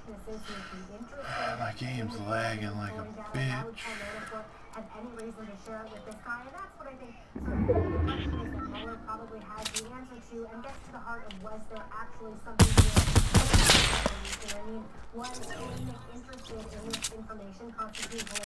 weaknesses, he would be interested. My game's lagging like a bitch. Have any reason to share it with this guy, and that's what I think sort of the question is that Mueller probably has the answer to, and gets to the heart of, was there actually something here? I mean, was Amy interested in this information constitutional